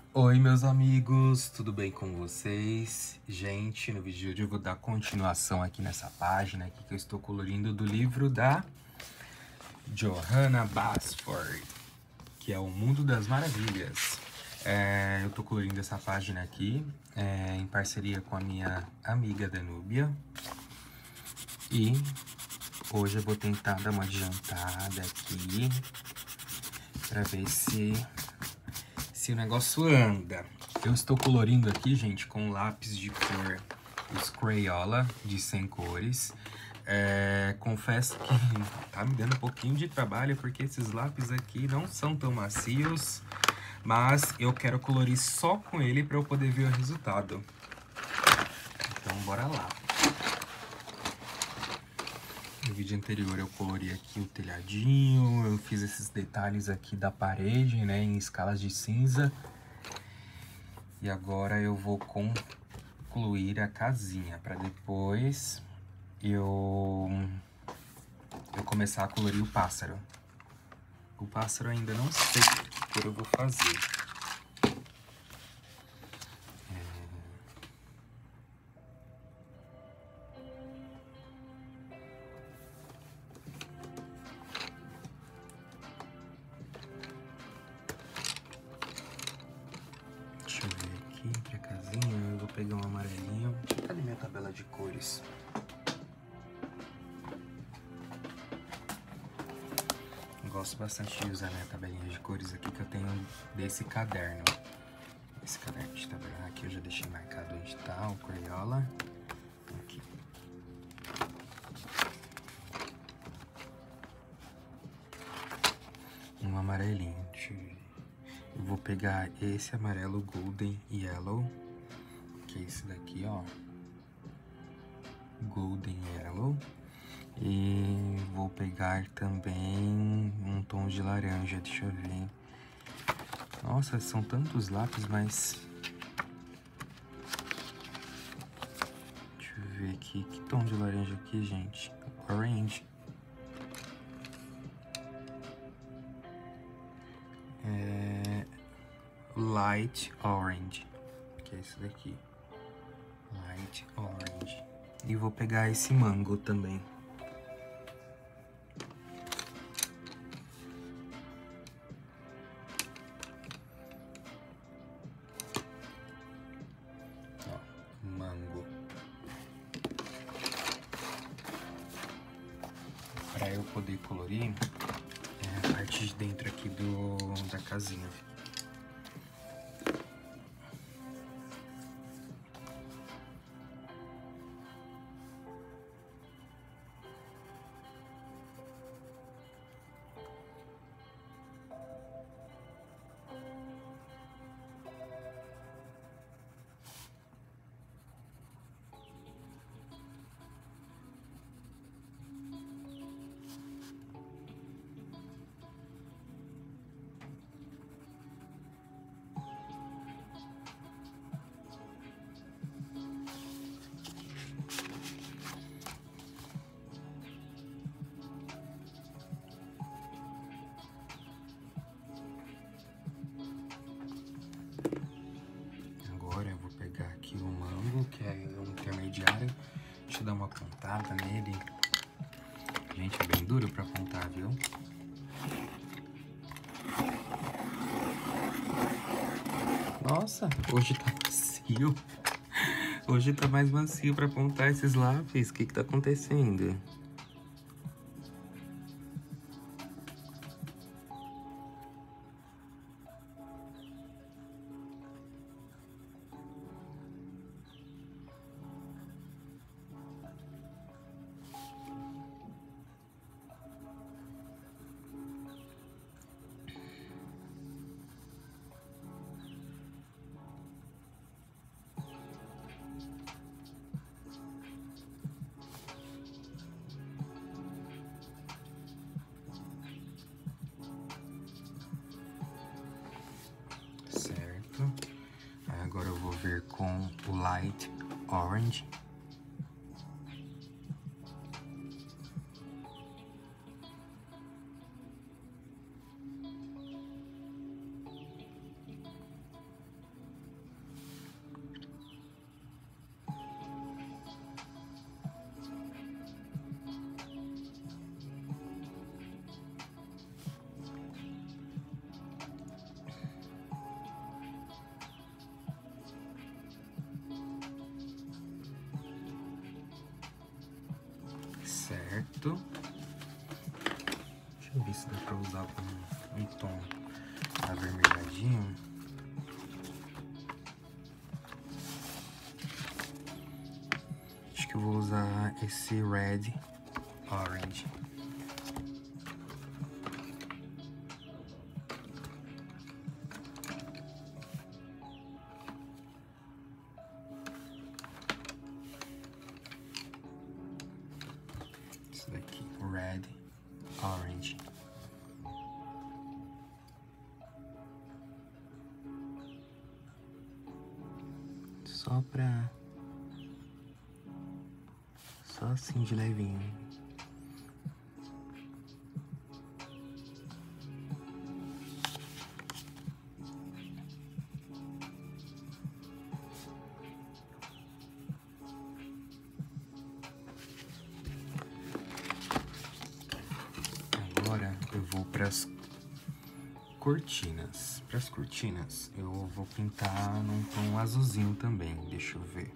Oi, meus amigos, tudo bem com vocês? Gente, no vídeo de hoje eu vou dar continuação aqui nessa página aqui que eu estou colorindo do livro da Johanna Basford, que é O Mundo das Maravilhas. Eu tô colorindo essa página aqui em parceria com a minha amiga Danúbia. E hoje eu vou tentar dar uma adiantada aqui pra ver se o negócio anda. Eu estou colorindo aqui, gente, com lápis de cor Crayola de 100 cores. Confesso que tá me dando um pouquinho de trabalho, porque esses lápis aqui não são tão macios, mas eu quero colorir só com ele para eu poder ver o resultado. Então, bora lá. No vídeo anterior eu colori aqui o telhadinho, eu fiz esses detalhes aqui da parede, né, em escalas de cinza. E agora eu vou concluir a casinha, para depois eu começar a colorir o pássaro. O pássaro ainda não sei que cor eu vou fazer. Deixa eu ver aqui pra casinha, eu vou pegar um amarelinho. Cadê minha tabela de cores? Gosto bastante de usar minha tabelinha de cores aqui que eu tenho desse caderno. Esse caderno de tabela aqui eu já deixei marcado onde tá o Crayola. Aqui. Um amarelinho, deixa eu ver. Eu vou pegar esse amarelo Golden Yellow, que é esse daqui, ó. Golden Yellow. E vou pegar também um tom de laranja, deixa eu ver. Nossa, são tantos lápis, mas... Deixa eu ver aqui, que tom de laranja aqui, gente? Orange. Light Orange, que é esse daqui. Light Orange. E vou pegar esse mango também. Mango. Para eu poder colorir a parte de dentro aqui da casinha. Agora eu vou pegar aqui o mango, que é um intermediário. Deixa eu dar uma pontada nele. Gente, é bem duro pra apontar, viu? Nossa, hoje tá macio. Hoje tá mais macio pra apontar esses lápis. O que tá acontecendo? Agora eu vou ver com o Light Orange. certo? Deixa eu ver se dá pra usar um tom avermelhadinho. Acho que eu vou usar esse Red Orange. Isso daqui, Red Orange. Só assim de levinho. Agora eu vou para as cortinas. Para as cortinas eu vou pintar num tom azulzinho também. Deixa eu ver.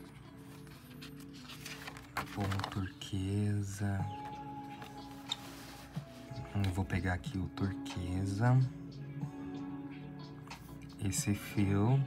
Um turquesa. Eu vou pegar aqui o turquesa. Esse fio.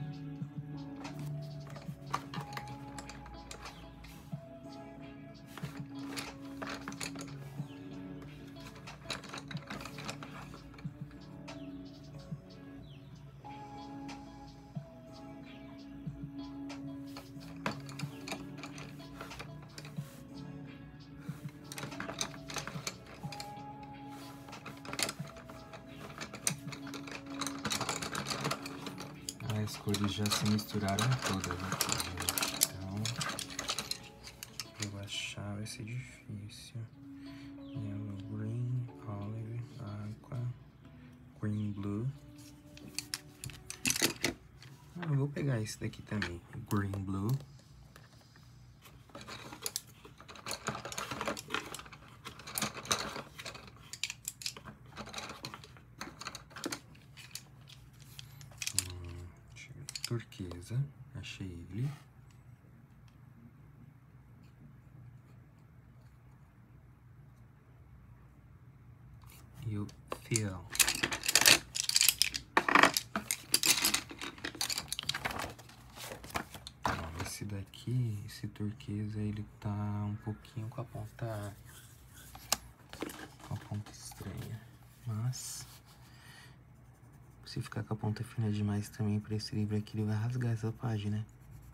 As cores já se misturaram todas aqui, gente. Então, eu achar vai ser difícil. Yellow, green, olive, aqua, green, blue. Eu vou pegar esse daqui também, green, blue. Turquesa, achei ele. E o fiel. Esse daqui, esse turquesa, ele tá um pouquinho com a ponta estranha, mas se ficar com a ponta fina demais também pra esse livro aqui, ele vai rasgar essa página.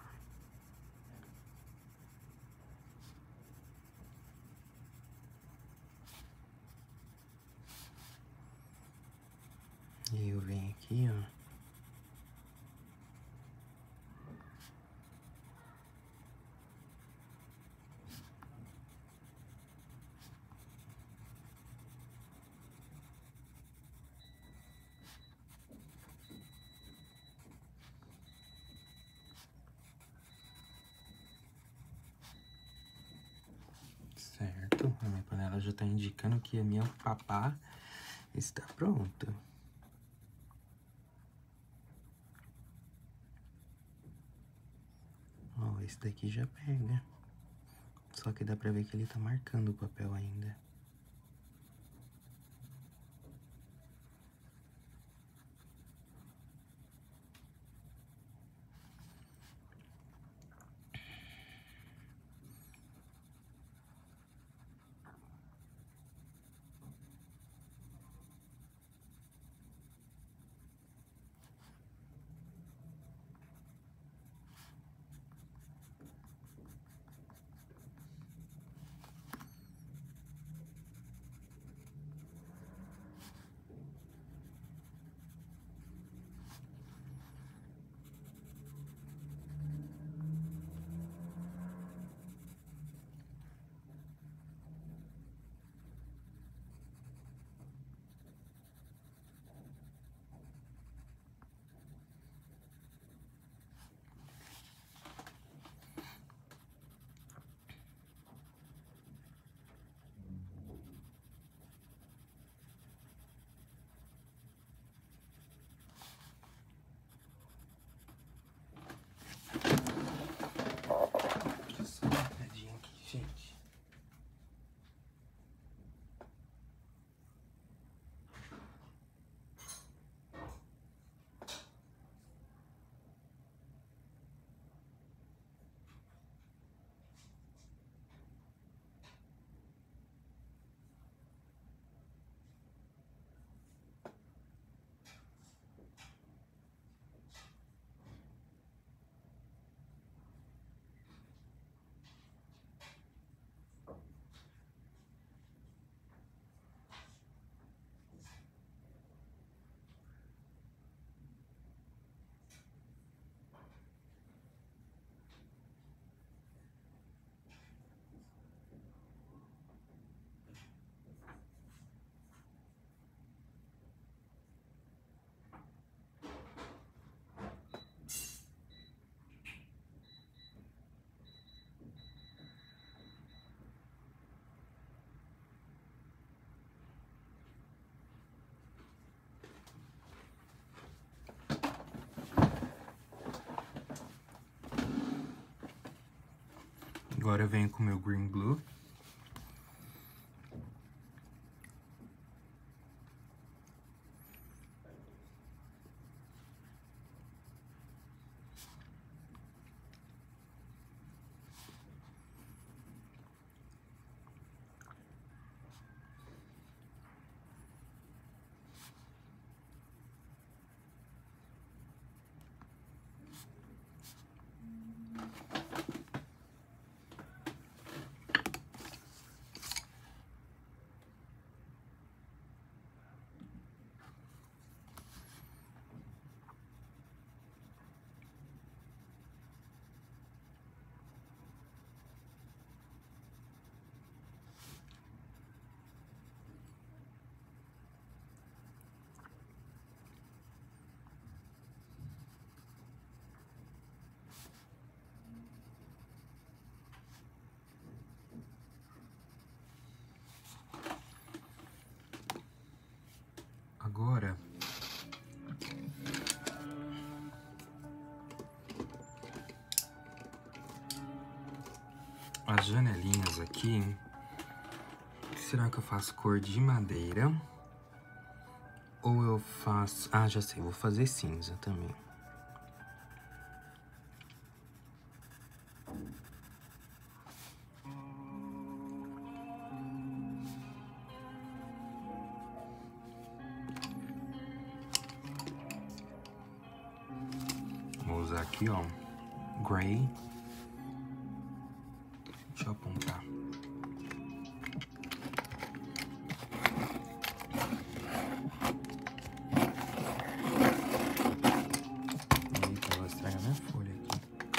E eu venho aqui, ó. Certo, a minha panela já tá indicando que a minha papá está pronta. Ó, esse daqui já pega. Só que dá pra ver que ele tá marcando o papel ainda. Agora eu venho com o meu Green Glue. Agora, as janelinhas aqui, será que eu faço cor de madeira? Ou eu faço... Ah, já sei, vou fazer cinza também. Vou usar aqui, ó, gray. Deixa eu apontar. Eita, vou estragar minha folha aqui.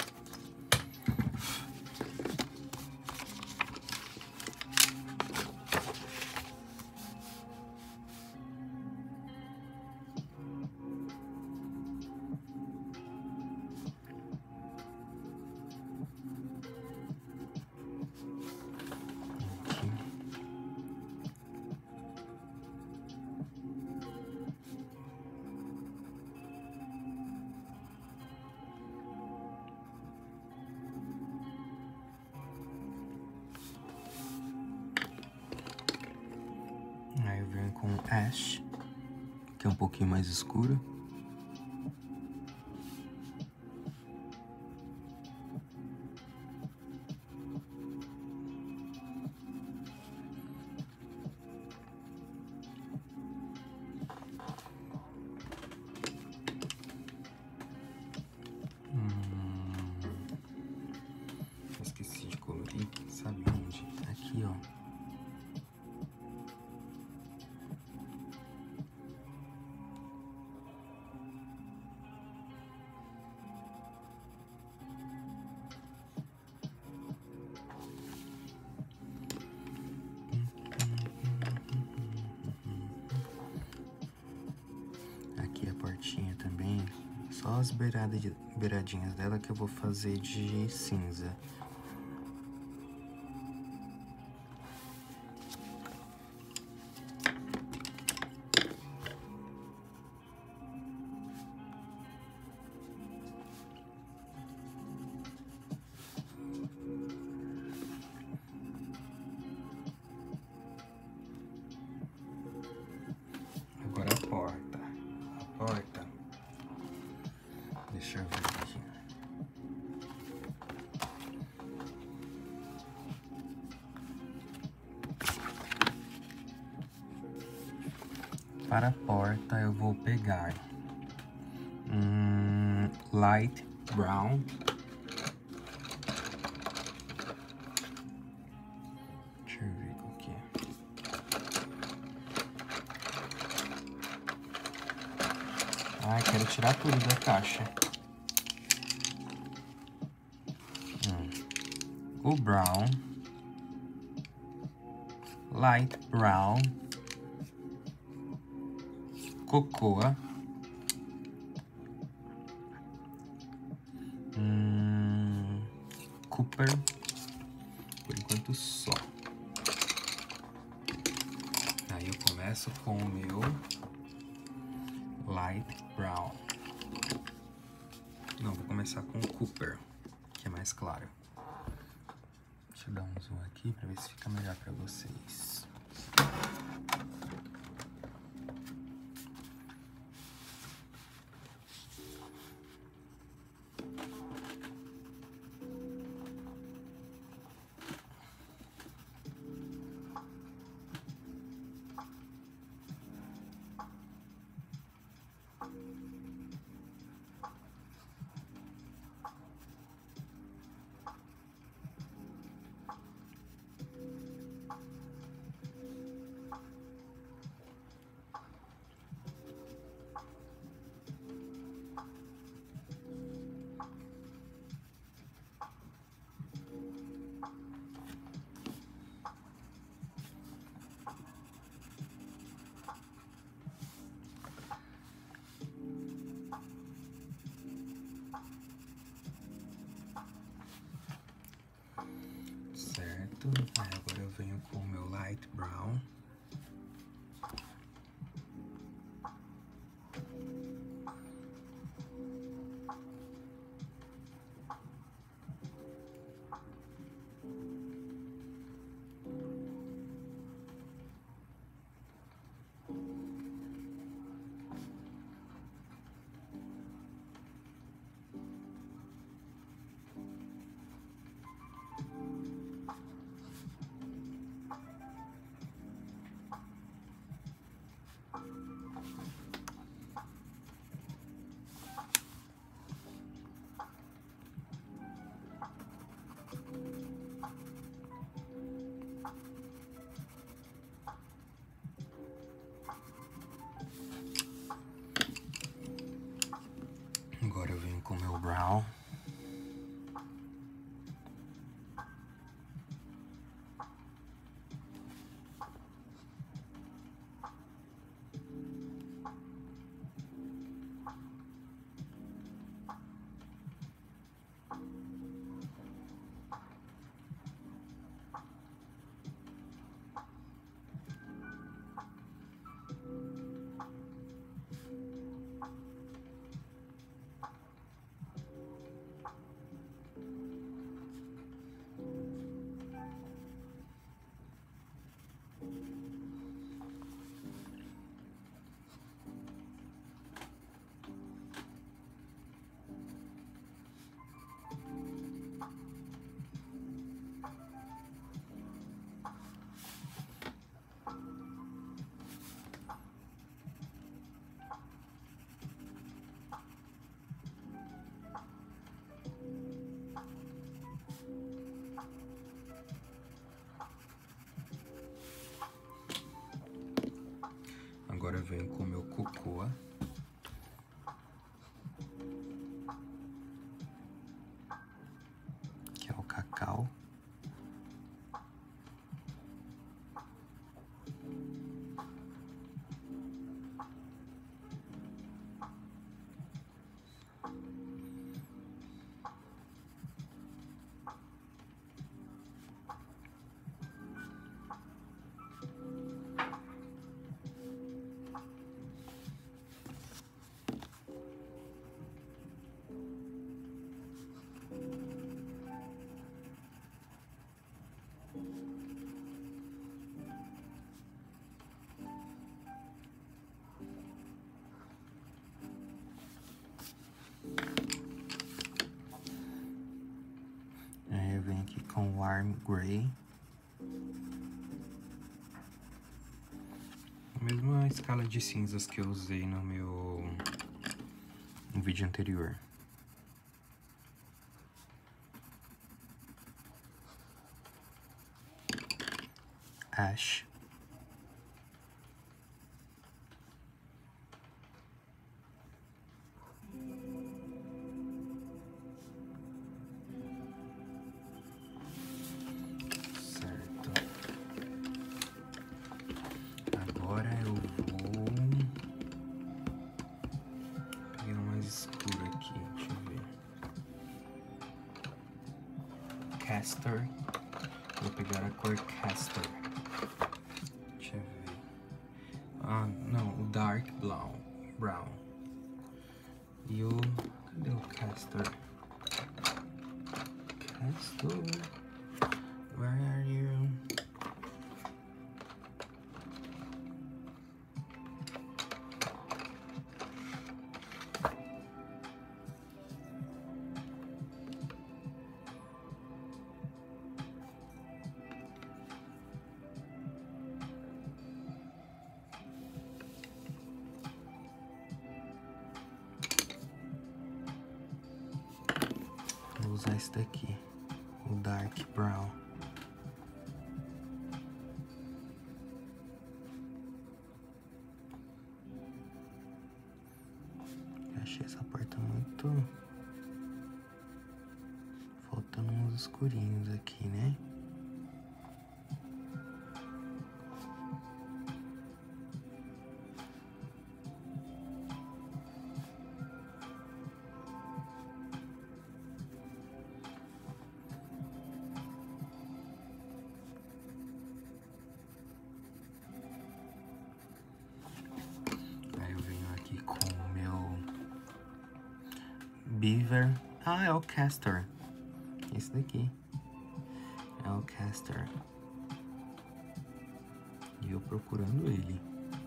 Aí eu venho com ash, que é um pouquinho mais escuro. Esqueci de colorir, sabe onde? Aqui, ó. Aqui a portinha também, só as beiradinhas dela que eu vou fazer de cinza. Agora a porta. A porta. Deixa eu ver aqui. Para a porta eu vou pegar light brown. Deixa eu ver qual que é. Ai, quero tirar tudo da caixa. O brown, light brown, cocoa, Cooper, por enquanto só. Aí eu começo com o meu light brown. Não, vou começar com o Cooper, que é mais claro. Deixa eu dar um zoom aqui pra ver se fica melhor pra vocês. Certo, aí agora eu venho com o meu light brown. Agora eu venho com o meu brown. Agora eu venho com o meu cocoa. Que é o cacau. Aí eu venho aqui com o Warm Grey. A mesma escala de cinzas que eu usei no vídeo anterior. Ash. Certo. Agora eu vou pegar um mais escuro aqui, deixa eu ver. Castor. Vou pegar a cor Castor. Deixa eu ver. Ah, não, o Dark Brown. E o... Cadê o Castor? Castor. usar esse daqui, o Dark Brown. Achei essa porta muito... faltando uns escurinhos aqui, né? Beaver. Ah, é o Castor. Esse daqui. É o Castor. E eu procurando ele.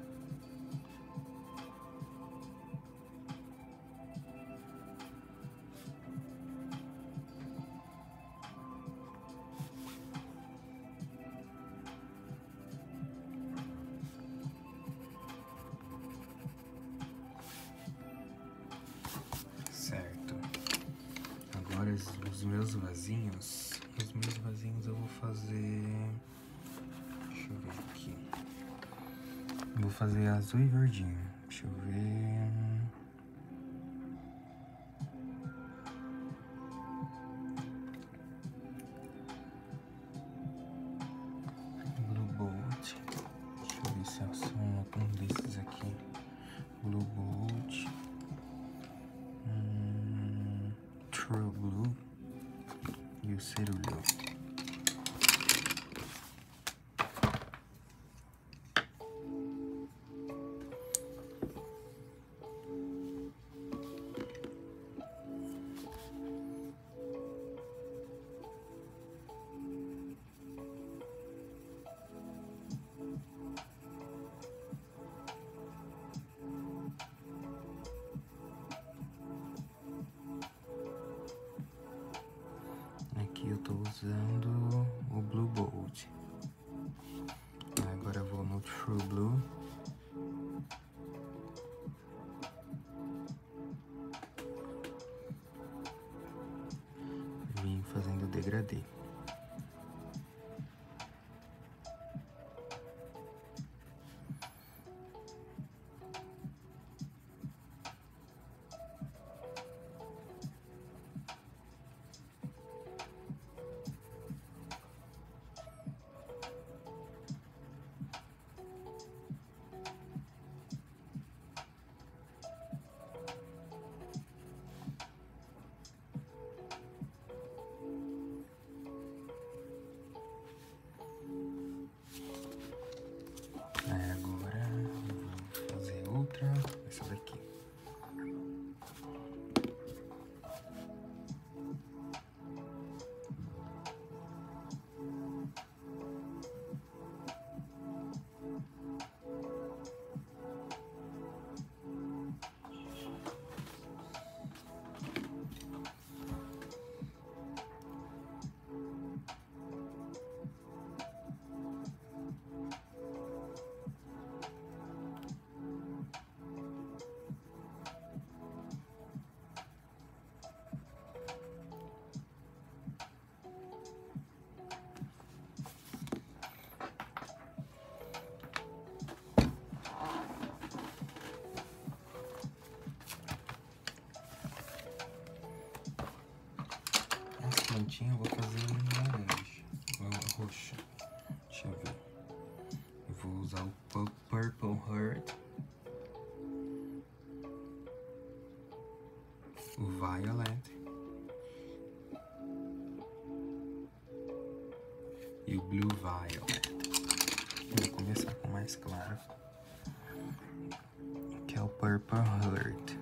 Agora os meus vasinhos eu vou fazer, deixa eu ver aqui, vou fazer azul e verdinho, deixa eu ver, Blue Bolt, deixa eu ver se é só um desses aqui, Blue Bolt, True Blue e o Cerulho. Aqui eu tô usando o Blue Bolt. Agora eu vou no True Blue. Vim fazendo degradê. Agora eu vou fazer outra, essa daqui. Plantinha eu vou fazer laranja, ou roxo, deixa eu ver, eu vou usar o Purple Heart, o Violet e o Blue Violet. Vou começar com o mais claro, que é o Purple Heart.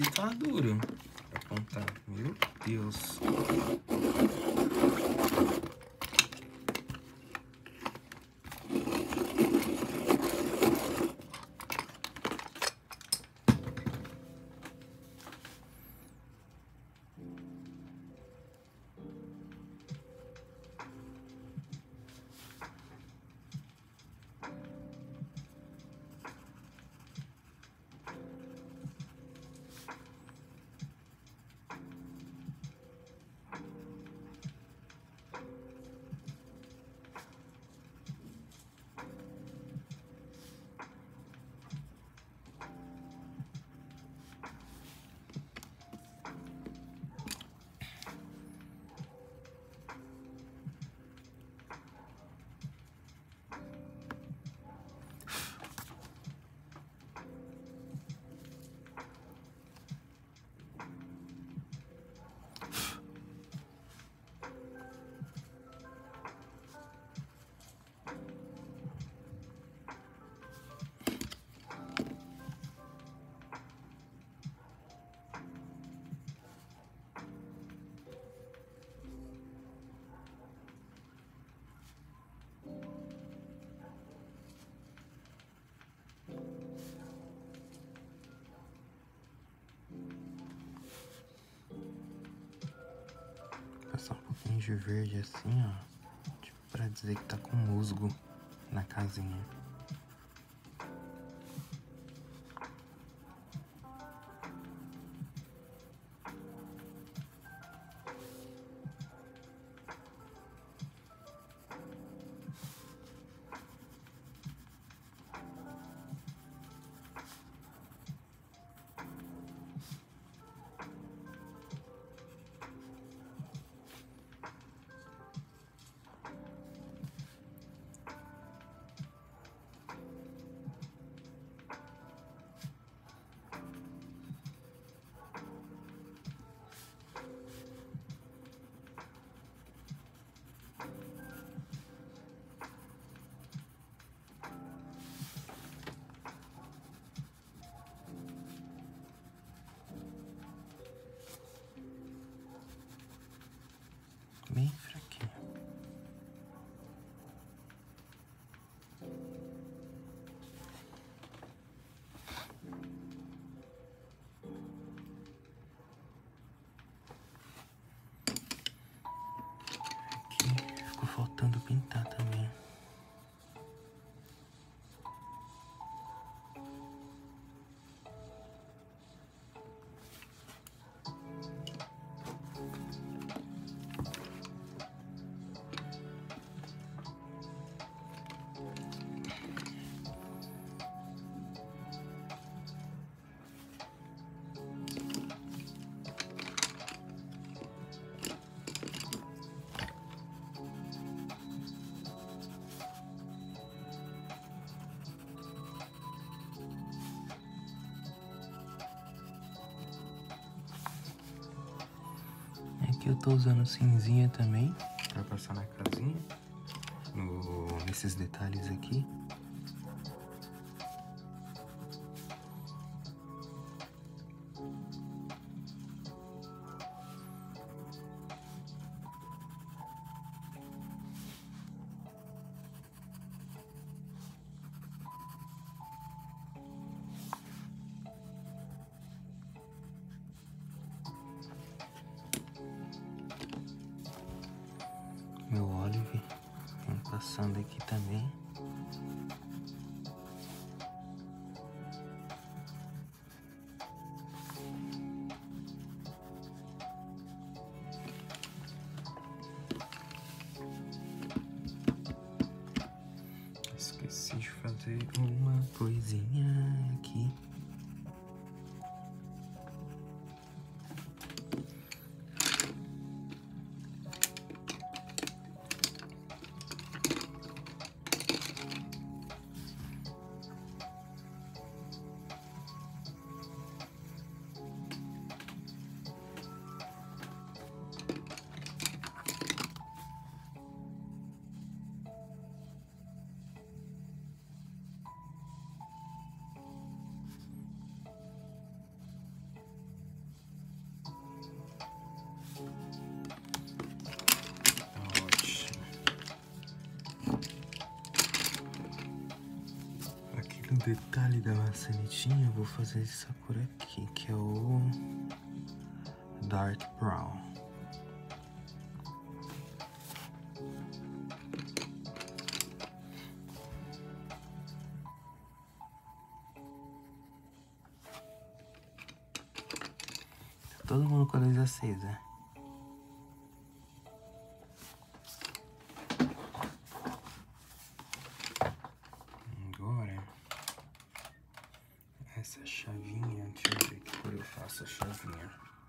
Esse tá duro pra apontar. Meu Deus. Passar um pouquinho de verde assim, ó, tipo, pra dizer que tá com musgo na casinha. Bem fraquinho. Aqui ficou faltando pintar também. Aqui eu tô usando cinzinha também, pra passar na casinha, nesses detalhes aqui. Meu Olive, vem passando aqui também. Esqueci de fazer uma coisinha aqui. detalhe da maçanetinha, eu vou fazer essa cor aqui, que é o Dark Brown. Todo mundo com a luz acesa. Agora, essa chavinha, deixa eu ver que cor eu faço a chavinha.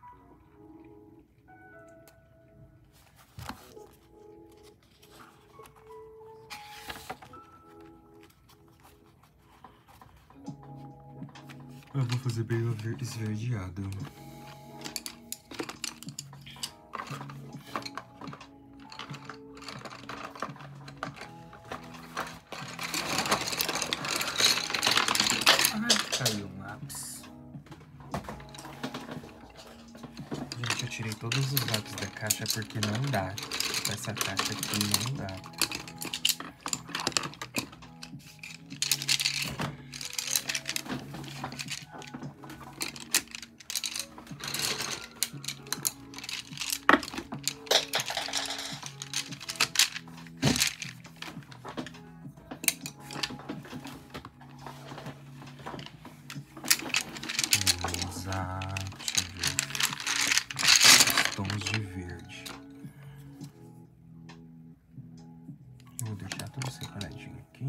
Eu vou fazer bem esverdeado. Caiu um lápis. Gente, eu tirei todos os lápis da caixa porque não dá. Essa caixa aqui não dá. Deixa eu ver, tons de verde. Eu vou deixar tudo separadinho aqui.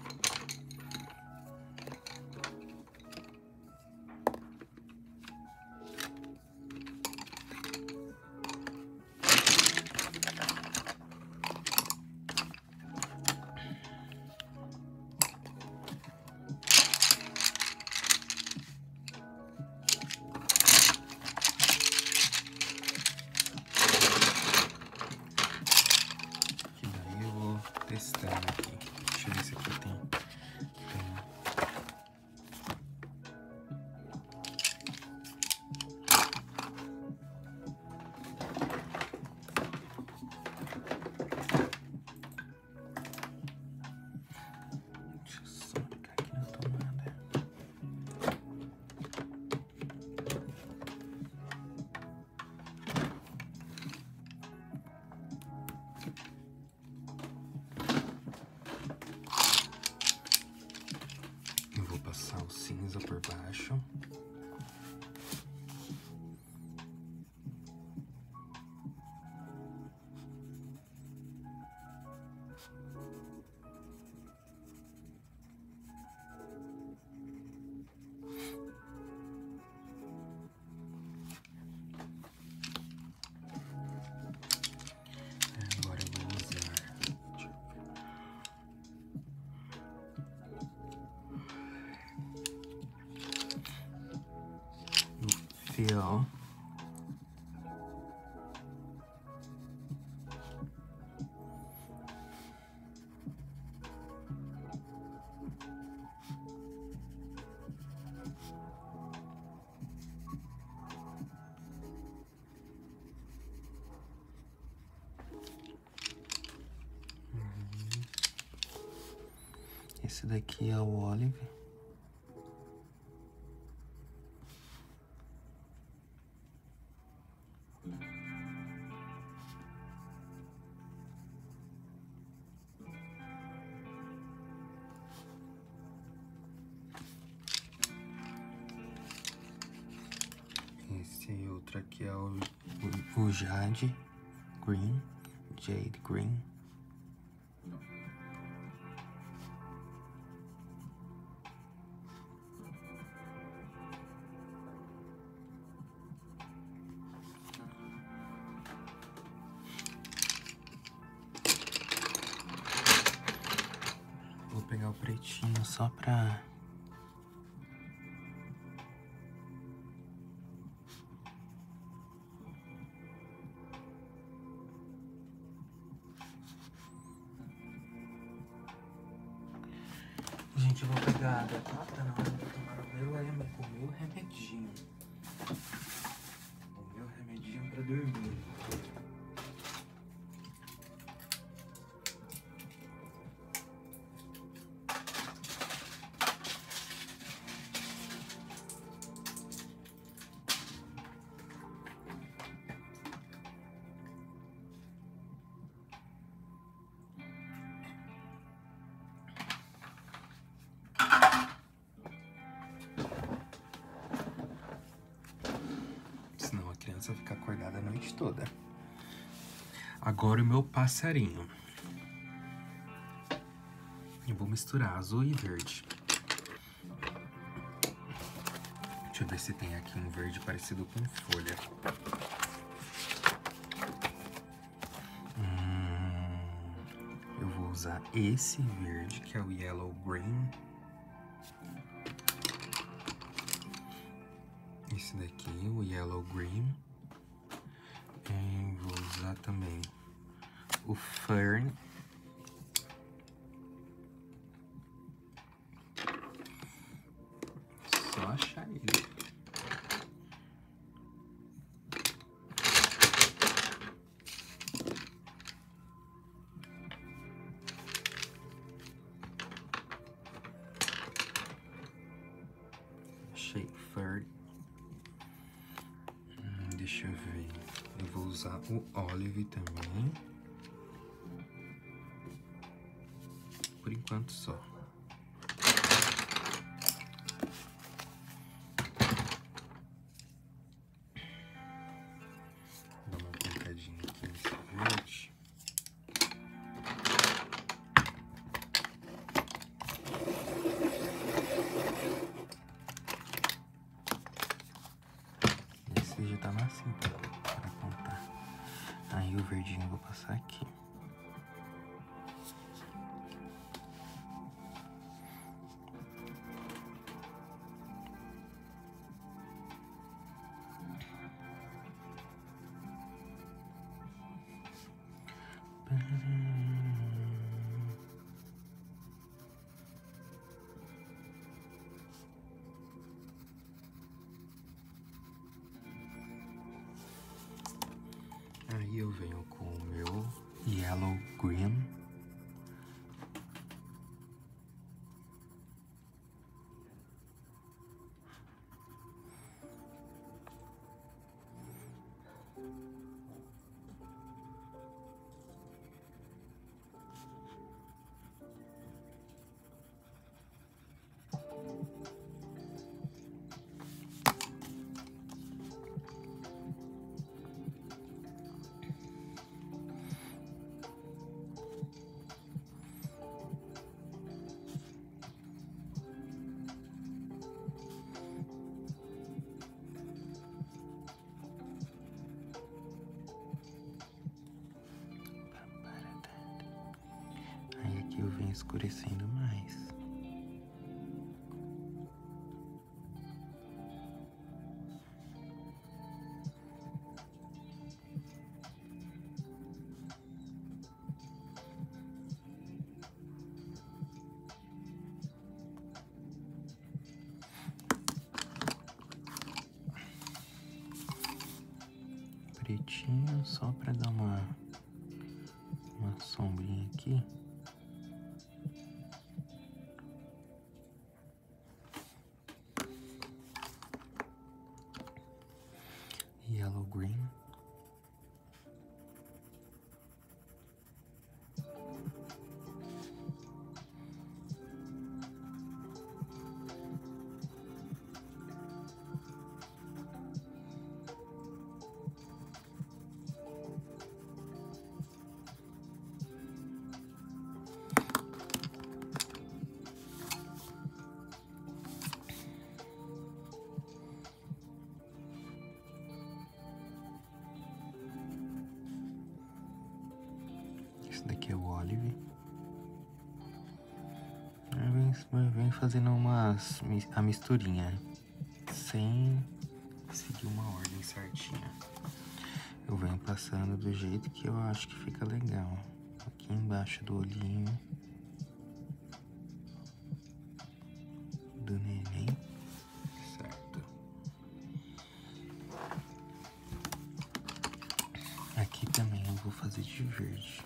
Testando aqui. Deixa eu ver se aqui tem. Deixa eu só aplicar aqui na tomada. Passar o cinza por baixo. Agora eu vou usar. Feel. Esse daqui é o Olive. Esse outro aqui é o Jade Green. Jade Green. Vou pegar o pretinho só pra... Gente, eu vou pegar água, tá? Pra na hora de tomar o meu remedinho. O meu remedinho pra dormir. criança ficar acordada a noite toda. Agora o meu passarinho. Eu vou misturar azul e verde. Deixa eu ver se tem aqui um verde parecido com folha. Eu vou usar esse verde, que é o Yellow Green. Esse daqui, o Yellow Green. E vou usar também o Fern. Só achar ele. Achei Fern. Deixa eu ver. Eu vou usar o Olive também. Por enquanto só. Dá uma pontadinha aqui nesse verde. Esse já tá macio para contar. Aí o verdinho eu vou passar aqui. Aí eu venho com o meu Yellow Green. Aí aqui eu venho escurecendo mais. Pretinho, só pra dar uma sombrinha aqui. Yellow Green. Esse daqui é o Olive. Eu venho fazendo a misturinha, sem seguir uma ordem certinha. Eu venho passando do jeito que eu acho que fica legal. Aqui embaixo do olhinho do neném. Certo. Aqui também eu vou fazer de verde.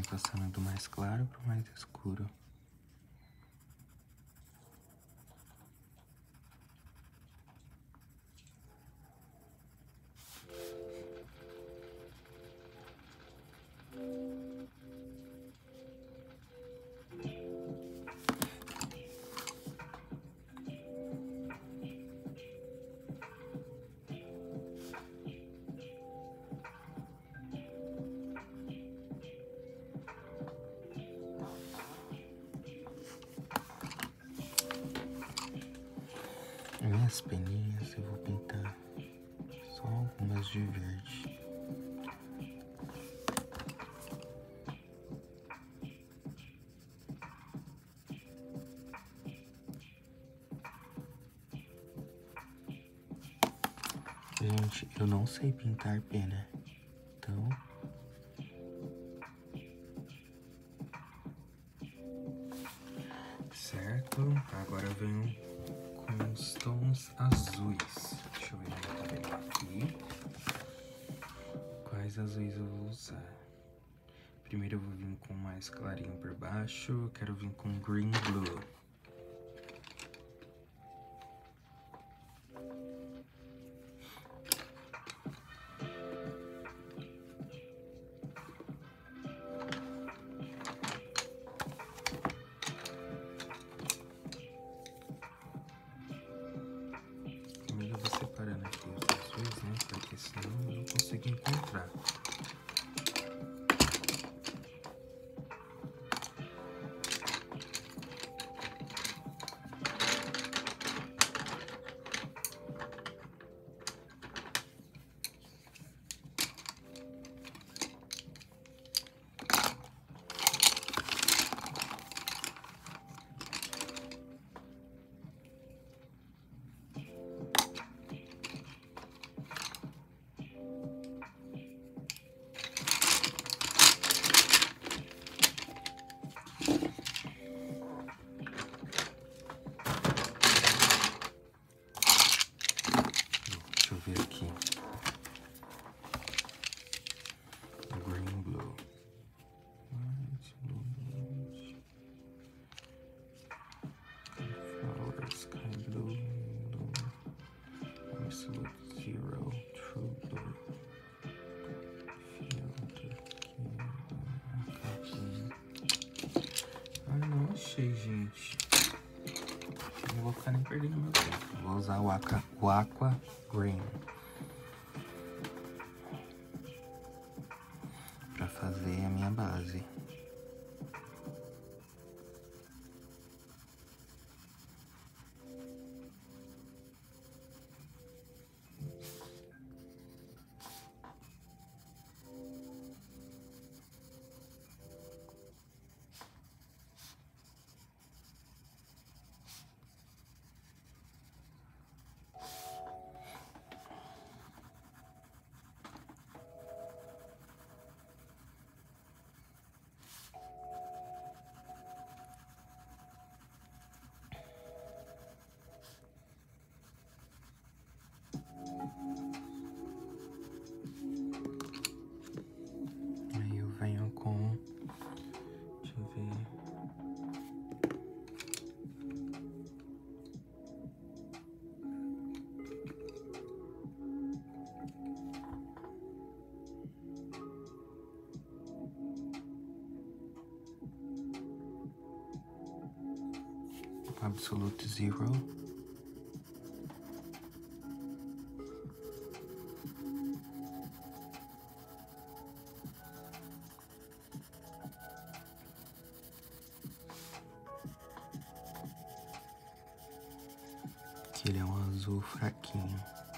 passando do mais claro pro mais escuro. Minhas peninhas eu vou pintar só algumas de verde. Gente, eu não sei pintar pena, então certo, agora eu venho com os tons azuis. Deixa eu ver meu tabela aqui. Quais azuis eu vou usar? Primeiro eu vou vir com mais clarinho por baixo. Eu quero vir com green blue. Primeiro eu vou separando aqui os azuis, né? Porque senão eu não consigo encontrar. Deixa eu ver aqui. Green blue. Flower, sky blue, absolute zero, true blue. Ai, não achei, gente. Não vou ficar nem perdendo meu tempo. Vou usar o Aqua Green pra fazer a minha base. Aí eu venho com, deixa eu ver, Absolute Zero. Que ele é um azul fraquinho.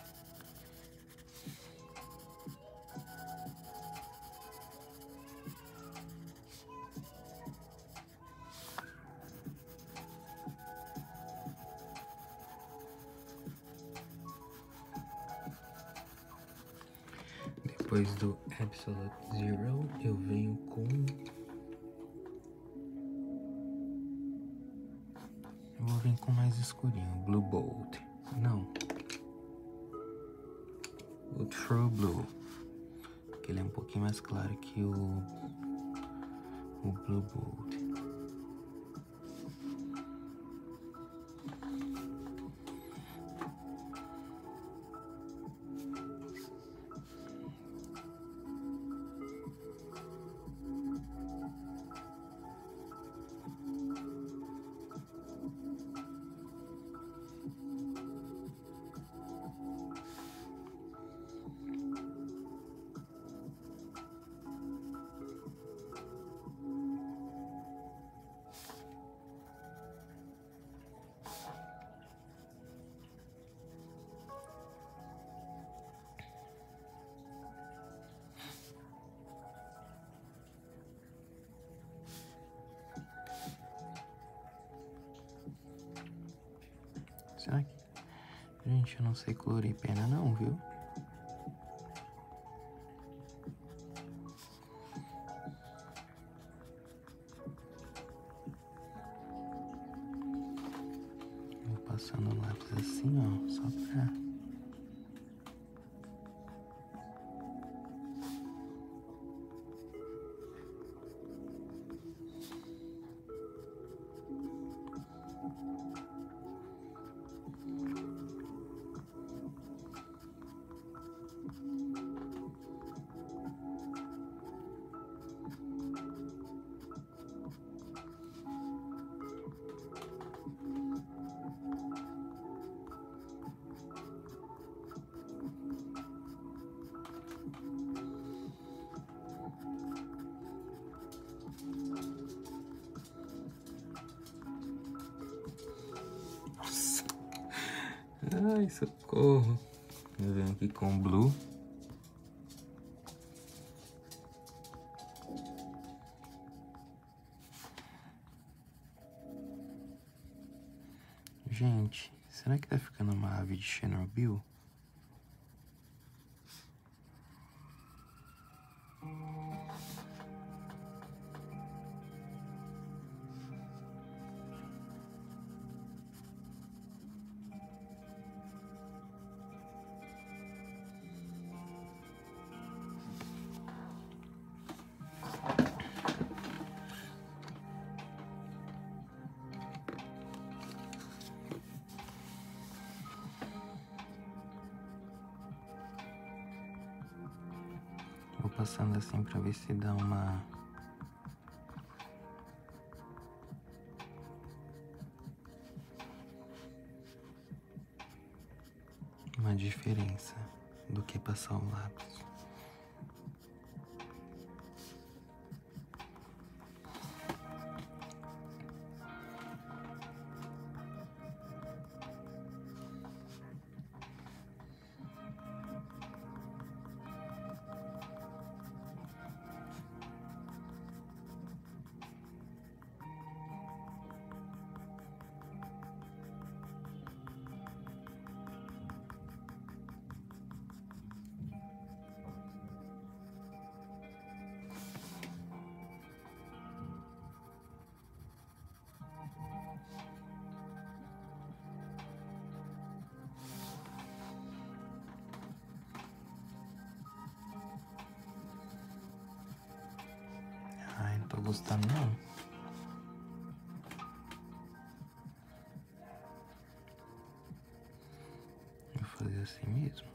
Depois do Absolute Zero, eu venho com... eu vou vir com mais escurinho, Blue Bold. Não. O True Blue. Que ele é um pouquinho mais claro que o o Blue Bold. Será que... Gente, eu não sei colorir pena não, viu? Vou passando o lápis assim, ó, só pra... Ai, socorro. Eu venho aqui com o Blue. Gente, será que tá ficando uma ave de Chernobyl? Vou passando assim pra ver se dá uma diferença do que passar o lápis. Ai, não tô gostando não. Vou fazer assim mesmo.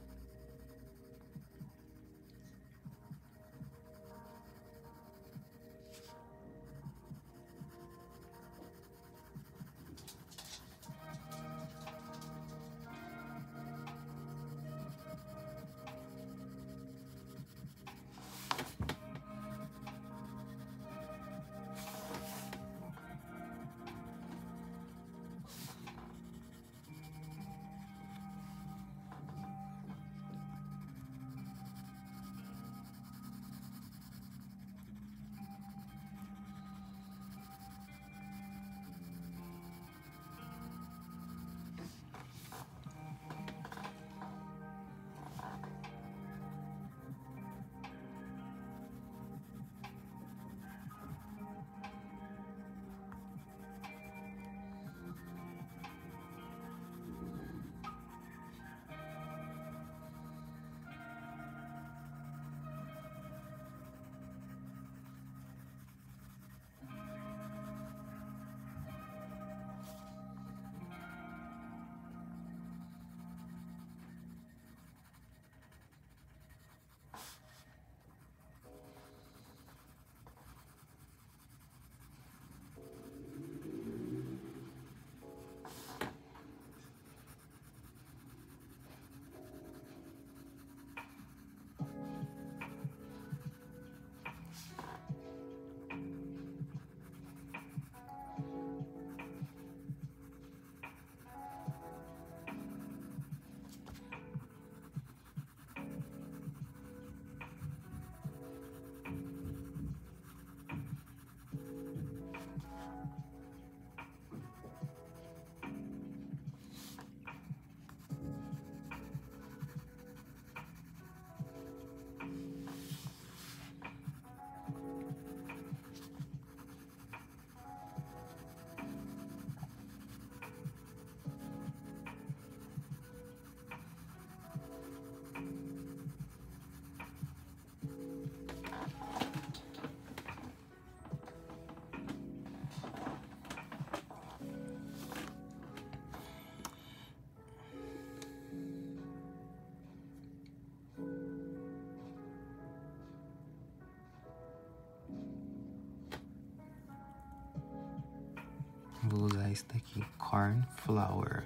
Vou usar esse daqui, Cornflower.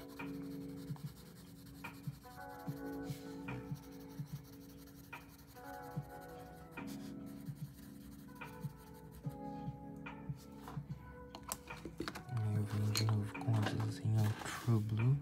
Eu venho de novo com o azulzinho True Blue.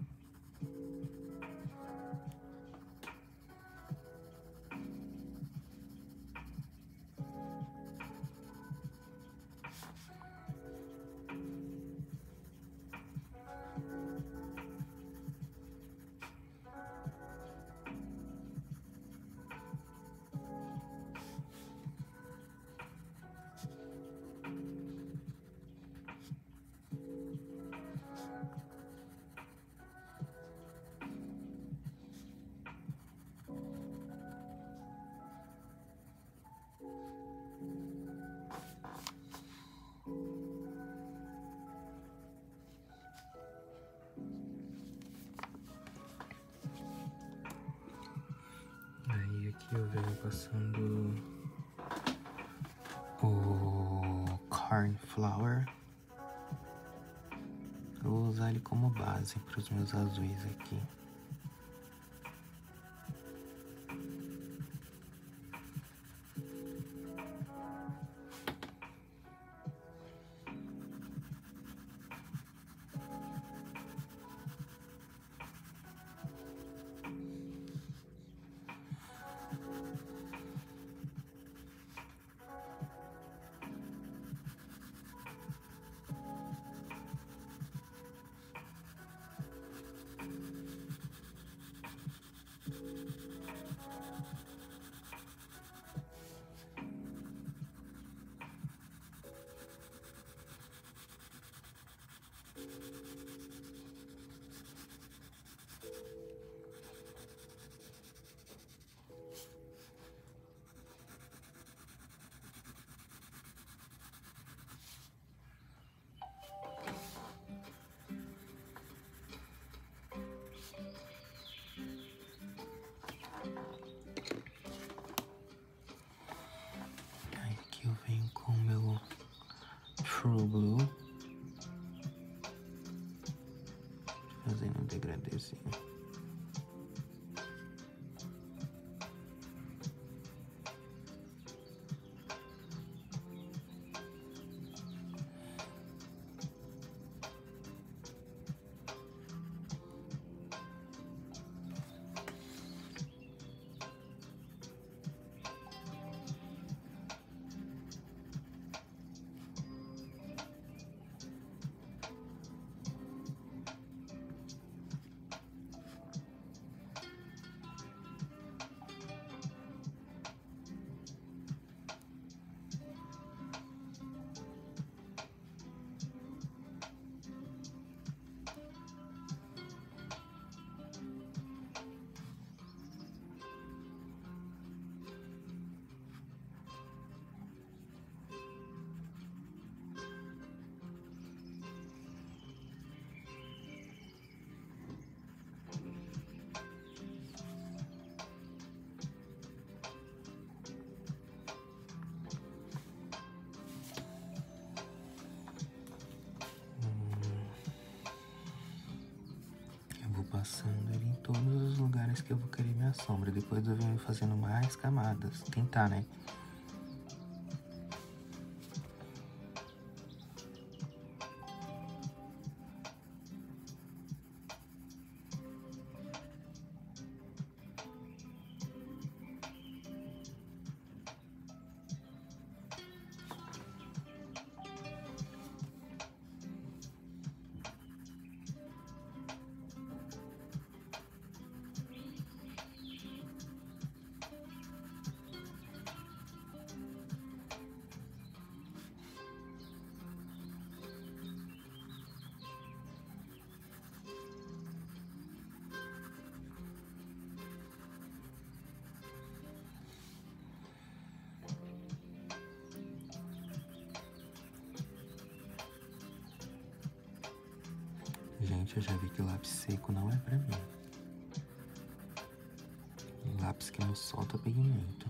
Aí aqui eu venho passando o Cornflower. Eu vou usar ele como base para os meus azuis aqui. Aqui eu venho com o meu True Blue, fazendo um degradêzinho. Passando ele em todos os lugares que eu vou querer minha sombra. Depois eu venho fazendo mais camadas. Tentar, né? Gente, eu já vi que lápis seco não é pra mim. Lápis que não solta pigmento.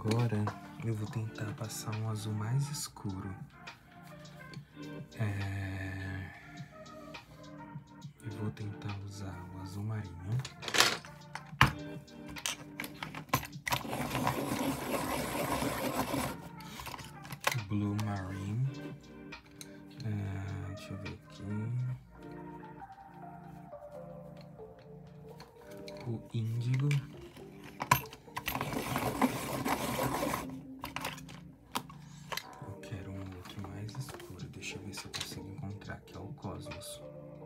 agora eu vou tentar passar um azul mais escuro. Eu vou tentar usar o azul marinho. Blue Marine. Deixa eu ver aqui. O índigo. Eu quero um look mais escuro. Deixa eu ver se eu consigo encontrar, que é o Cosmos.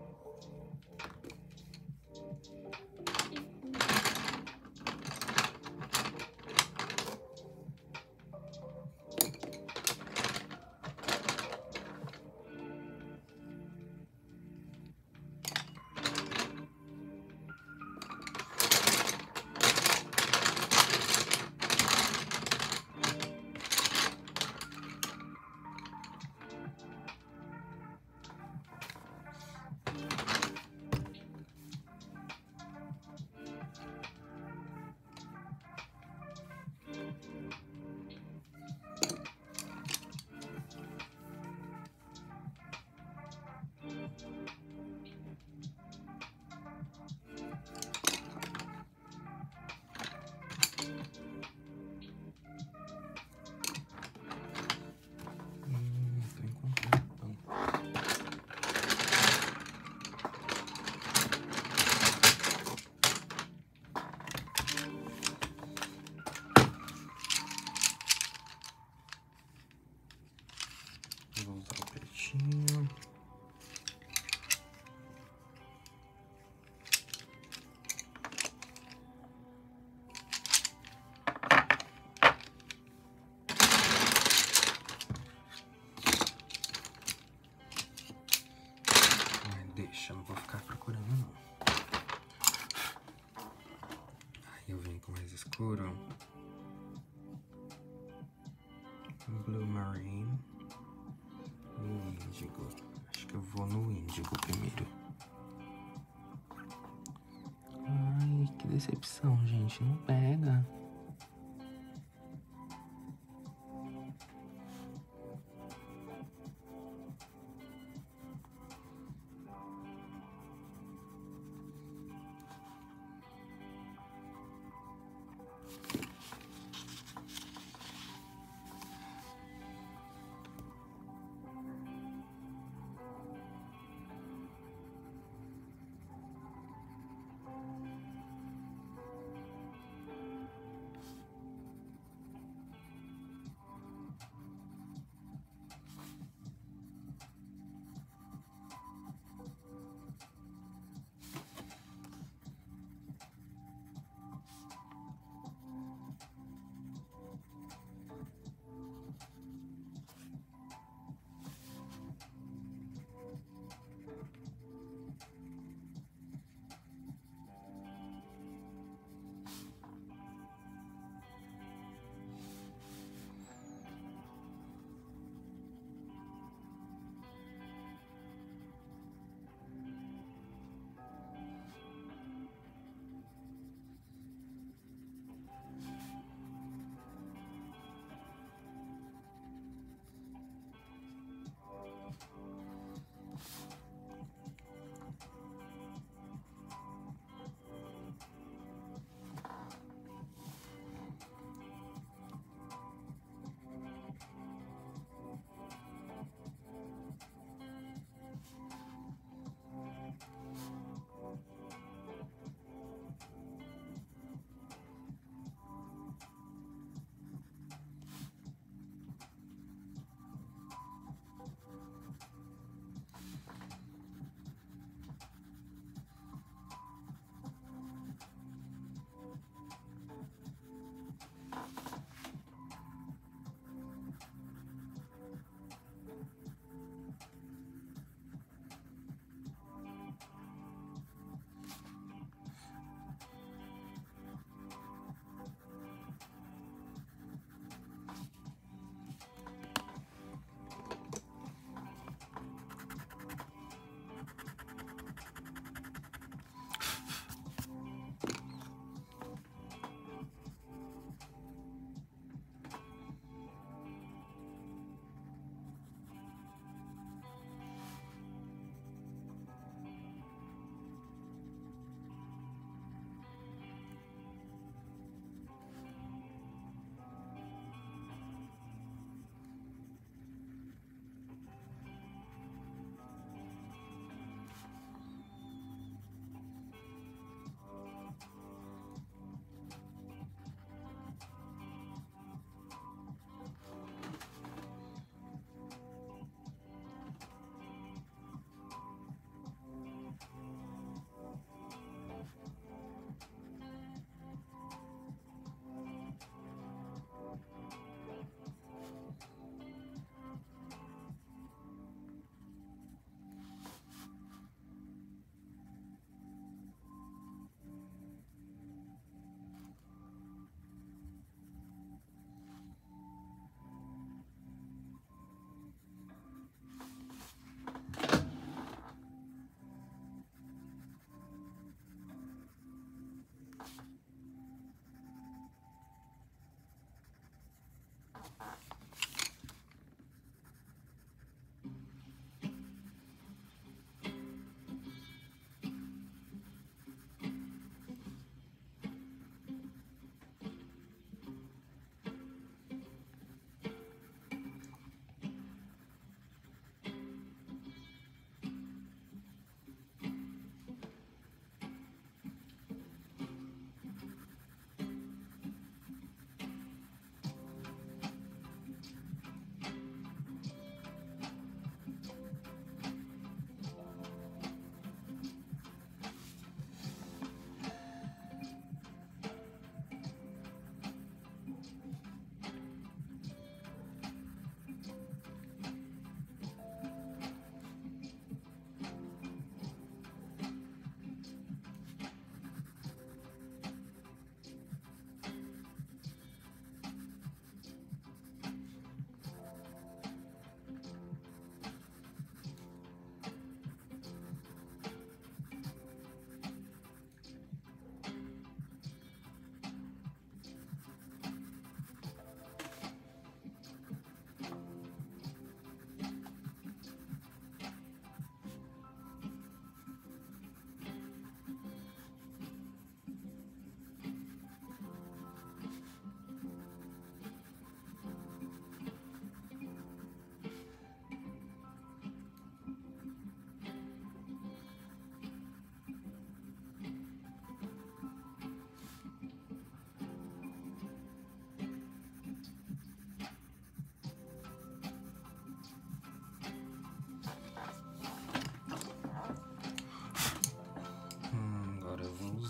Vou usar o pretinho. Deixa, não vou ficar procurando não. Aí eu venho com mais escuro. Blue Marine. E o índigo. Acho que eu vou no índigo primeiro. Ai, que decepção, gente. Não pega.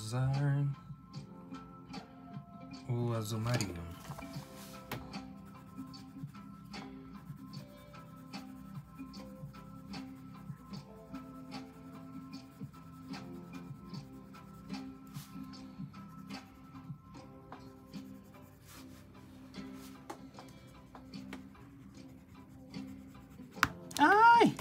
usar o azul marinho. Ai!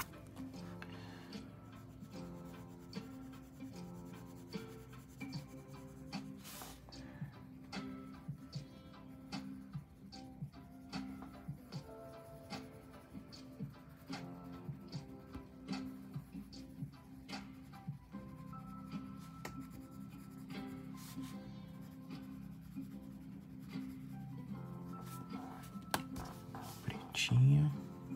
Pretinho.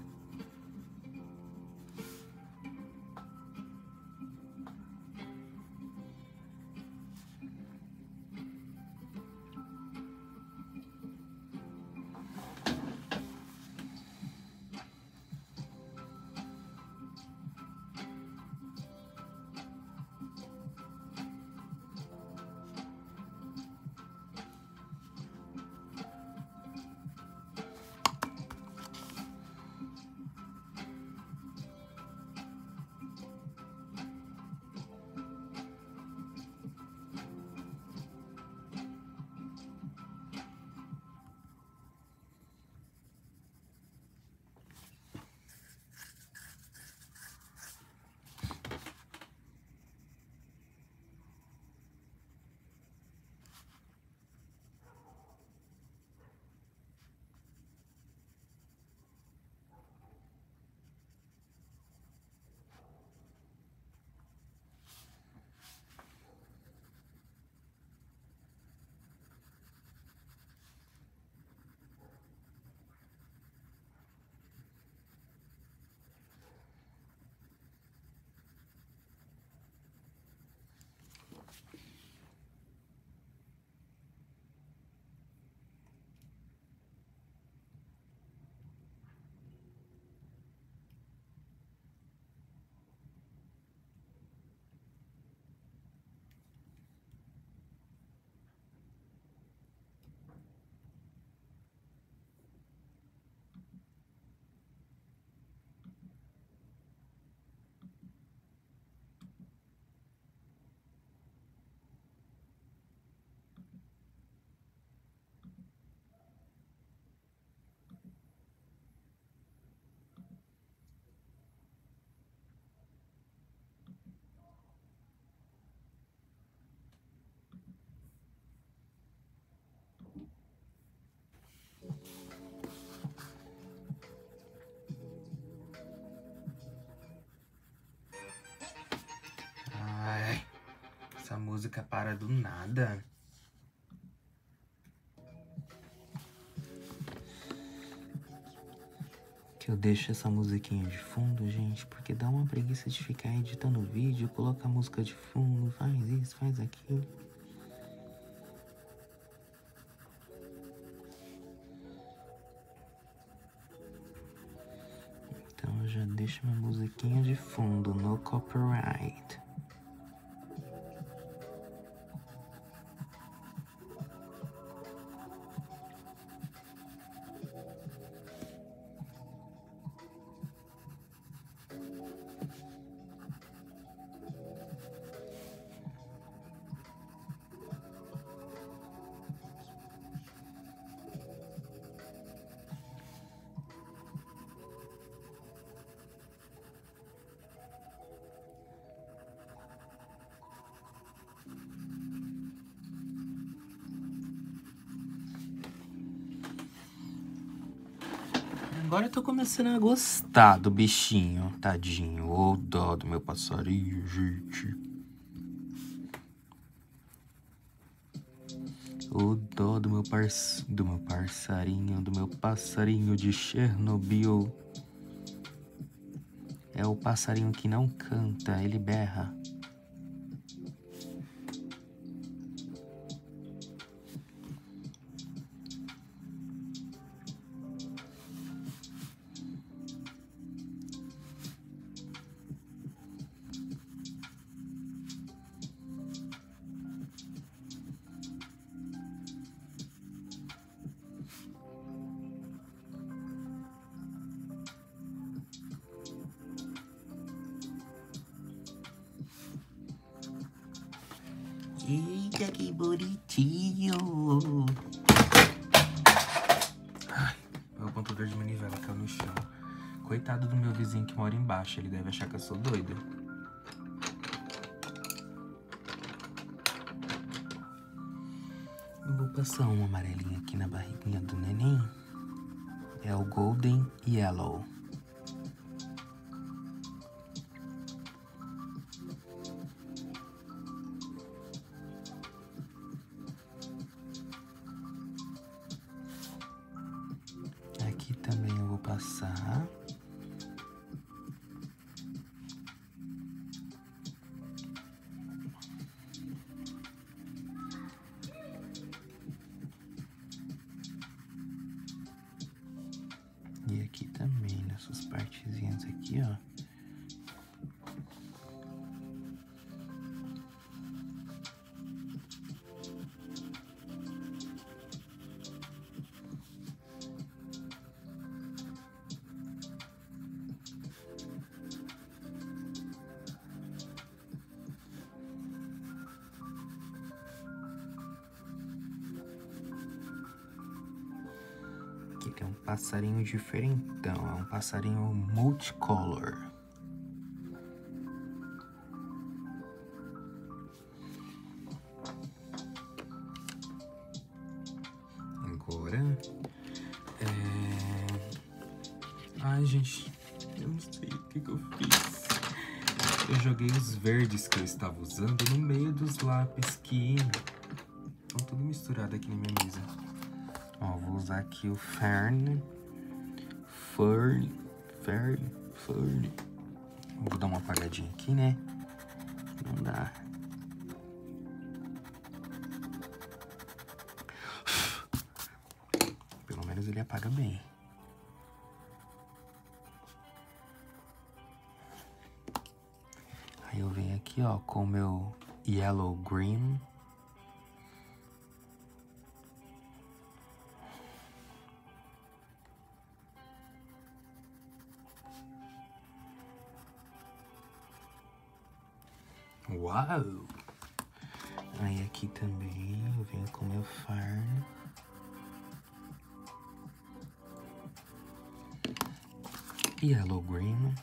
Ai, essa música para do nada. Que eu deixo essa musiquinha de fundo, gente, porque dá uma preguiça de ficar editando o vídeo, colocar a música de fundo, faz isso, faz aquilo. Então eu já deixo minha musiquinha de fundo, no copyright. Agora eu tô começando a gostar do bichinho, tadinho. Ô, dó do meu passarinho, gente. Ô, dó do meu passarinho de Chernobyl. É o passarinho que não canta, ele berra. Eita, que bonitinho. Ai, meu apontador de manivela caiu no chão. Coitado do meu vizinho que mora embaixo, ele deve achar que eu sou doida. Eu vou passar um amarelinho aqui na barriguinha do neném. É o Golden Yellow. Aqui também eu vou passar. E aqui também, nessas partezinhas aqui, ó. Que é um passarinho diferentão, é um passarinho multicolor. Agora, ai, gente, eu não sei o que eu fiz. Eu joguei os verdes que eu estava usando no meio dos lápis que estão tudo misturado aqui na minha mesa. Ó, vou usar aqui o Fern. Vou dar uma apagadinha aqui, né? Não dá. Pelo menos ele apaga bem. Aí eu venho aqui, ó, com o meu Yellow Green. Uau! Aí aqui também eu venho com o meu Fern. Yellow Green.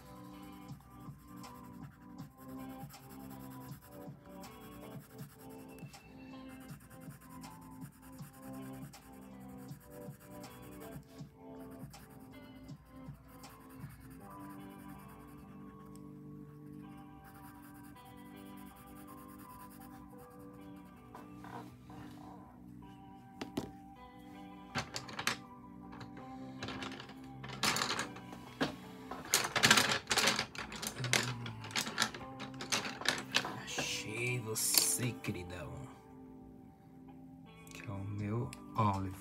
Você, queridão, que é o meu Olive.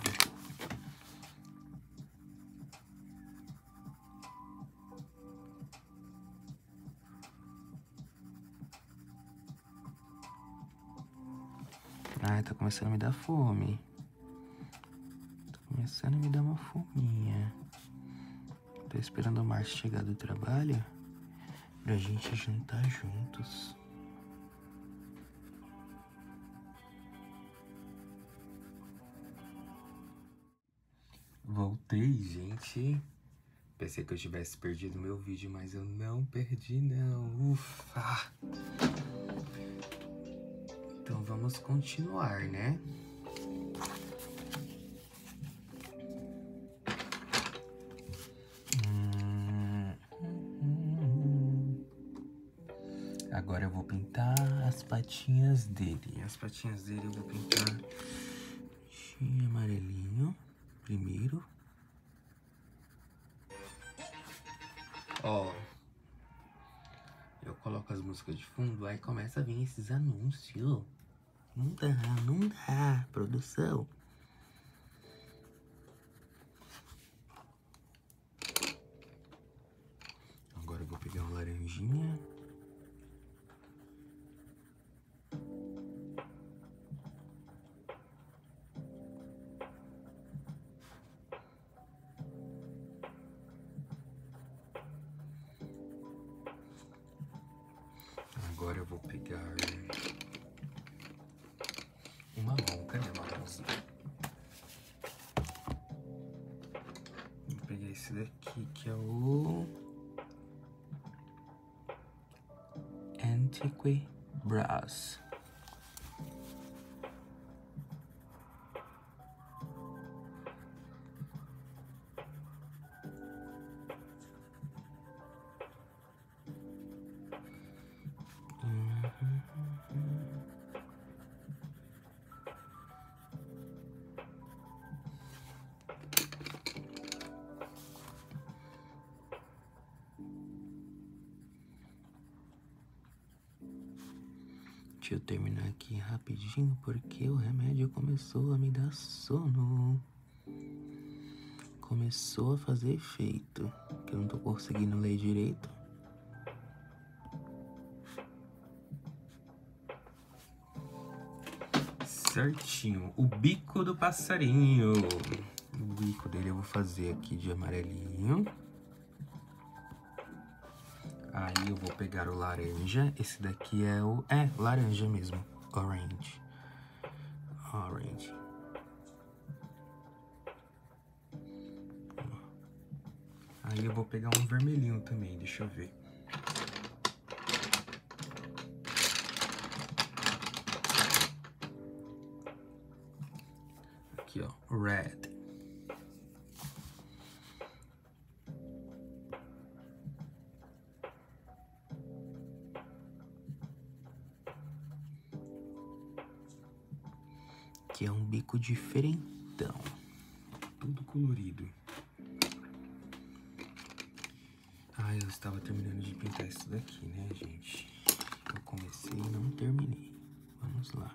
Ai, tá começando a me dar fome. Tá começando a me dar uma fominha. Tô esperando o Márcio chegar do trabalho pra gente jantar juntos. Voltei, gente. Pensei que eu tivesse perdido meu vídeo, mas eu não perdi, não. Ufa! Então vamos continuar, né? Agora eu vou pintar as patinhas dele. As patinhas dele eu vou pintar de amarelinho primeiro. Ó, eu coloco as músicas de fundo, aí começa a vir esses anúncios. Não dá, produção. Agora eu vou pegar uma laranjinha. Agora eu vou pegar rosa. Vou pegar esse daqui, que é o Antique Brass. Deixa eu terminar aqui rapidinho, porque o remédio começou a me dar sono. Começou a fazer efeito, que eu não tô conseguindo ler direito. Certinho, o bico do passarinho. O bico dele eu vou fazer aqui de amarelinho. Aí eu vou pegar o laranja. Esse daqui é o... laranja mesmo. Orange. Orange. Aí eu vou pegar um vermelhinho também, deixa eu ver. Aqui, ó. Red. Que é um bico diferentão, tudo colorido. Eu estava terminando de pintar isso daqui, né, gente? Eu comecei e não terminei. Vamos lá.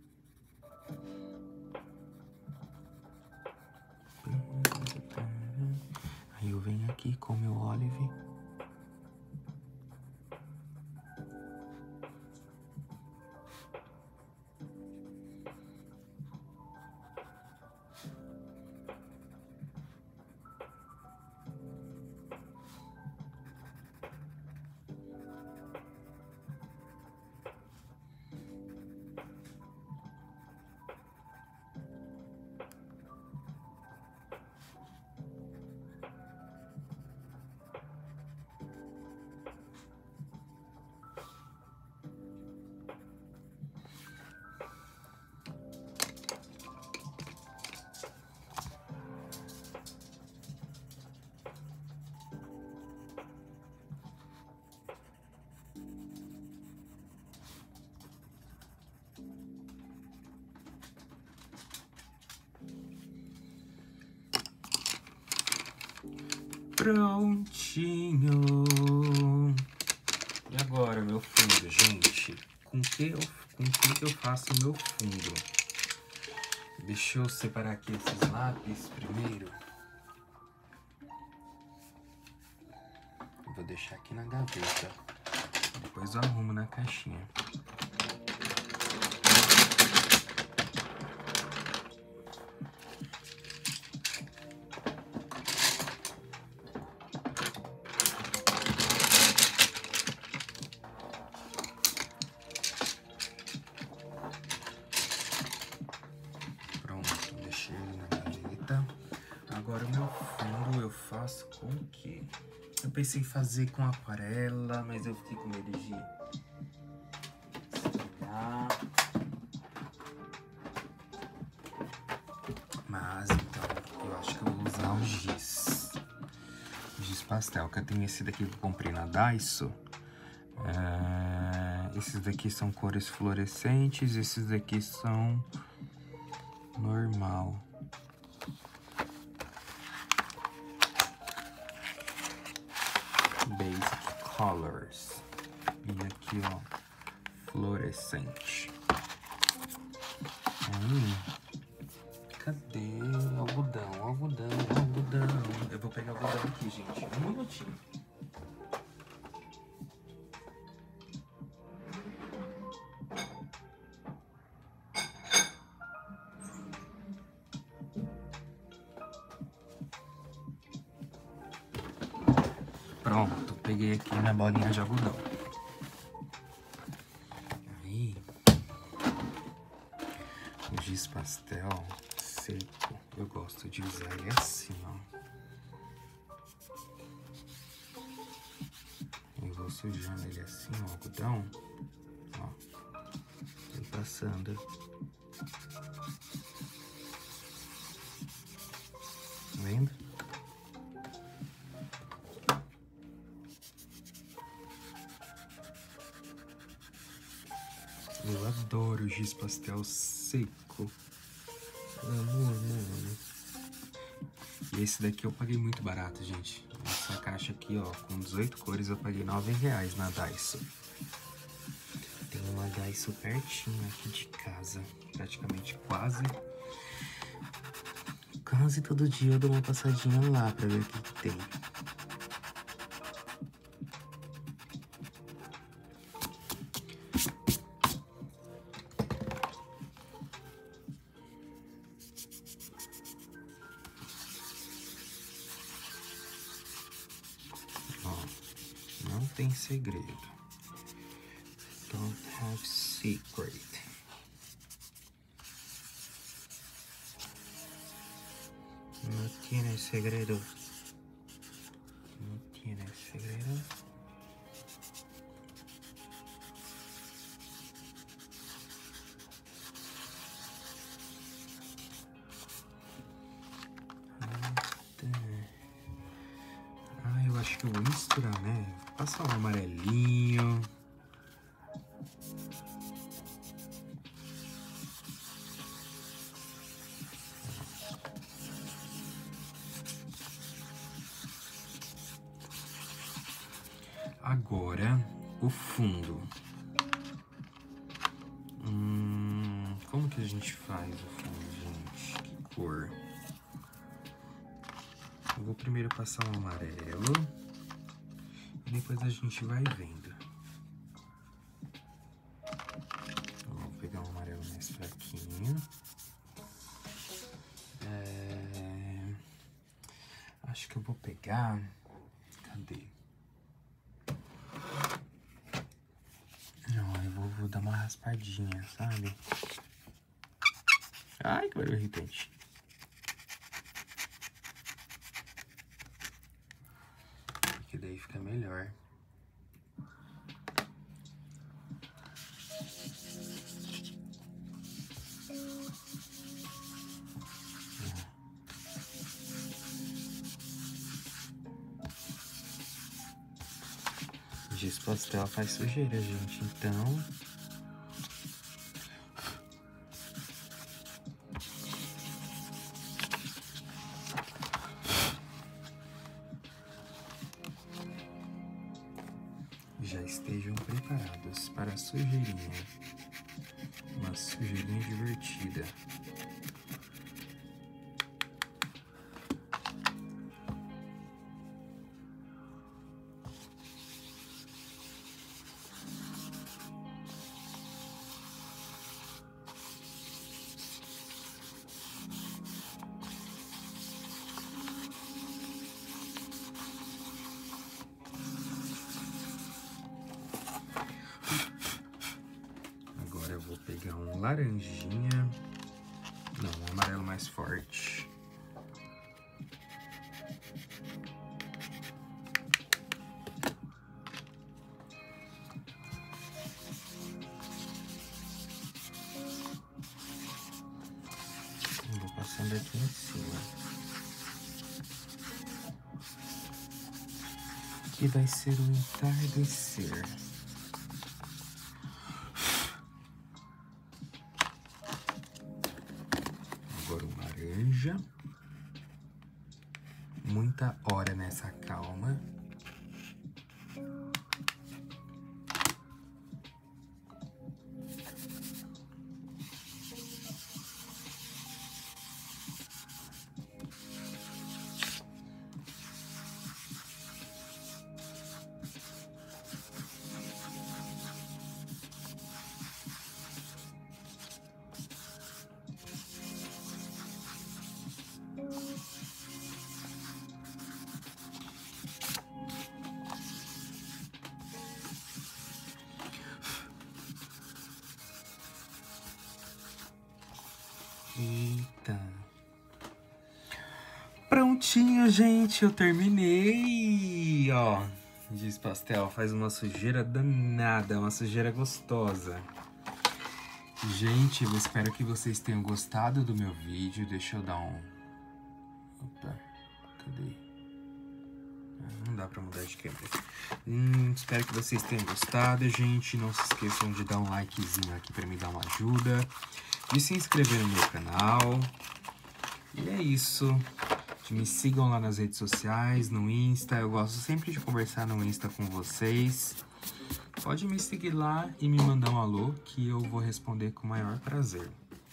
Aí eu venho aqui com o meu Olive. Prontinho. E agora, meu fundo, gente? Com que eu faço o meu fundo? Deixa eu separar aqui esses lápis primeiro. Vou deixar aqui na gaveta. Depois eu arrumo na caixinha. Agora o meu fundo eu faço com o quê? Eu pensei em fazer com aquarela, mas eu fiquei com medo de estragar. Mas então, eu acho que eu vou usar o giz. Giz pastel, que eu tenho esse daqui que eu comprei na Daiso. Esses daqui são cores fluorescentes, esses daqui são normal. Basic Colors. E aqui, ó, fluorescente. Cadê o algodão? Algodão. Eu vou pegar o algodão aqui, gente. Um minutinho. Pronto, peguei aqui na bolinha de algodão. Aí, o giz pastel seco, eu gosto de usar ele assim, ó. Eu vou sujando ele assim, ó, algodão, ó, e passando. Tá vendo? Eu adoro giz pastel seco. Mano. E esse daqui eu paguei muito barato, gente. Essa caixa aqui, ó, com 18 cores, eu paguei R$9 na Daiso. Tem uma Daiso pertinho aqui de casa. Praticamente quase todo dia eu dou uma passadinha lá pra ver o que tem. Não tem segredo. Don't have secret. No tiene segredo. No tiene segredo. Eu acho que eu vou misturar, né? Passar um amarelinho. Agora, o fundo. Como que a gente faz o fundo, gente? Que cor? Eu vou primeiro passar um amarelo. E depois a gente vai vendo. Vou pegar um amarelo mais fraquinho. Acho que eu vou pegar... Cadê? Não, eu vou dar uma raspadinha, sabe? Ai, que barulho irritante. Porque daí fica melhor. Giz pastel faz sujeira, gente, então... Já estejam preparados para a sujeirinha. Uma sujeirinha divertida. Vou pegar um laranjinha, não, um amarelo mais forte. Vou passando aqui em cima. Que vai ser o entardecer. Agora o laranja. Muita hora nessa calma. Eita. Prontinho, gente, eu terminei. Ó, giz pastel faz uma sujeira danada, uma sujeira gostosa. Gente, eu espero que vocês tenham gostado do meu vídeo. Deixa eu dar um... Opa, cadê? Não dá pra mudar de câmera. Espero que vocês tenham gostado, gente. Não se esqueçam de dar um likezinho aqui pra me dar uma ajuda. De se inscrever no meu canal. E é isso. Me sigam lá nas redes sociais, no Insta. Eu gosto sempre de conversar no Insta com vocês. Pode me seguir lá e me mandar um alô, que eu vou responder com o maior prazer.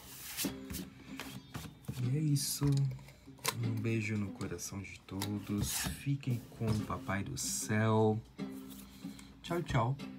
E é isso. Um beijo no coração de todos. Fiquem com o Papai do Céu. Tchau, tchau.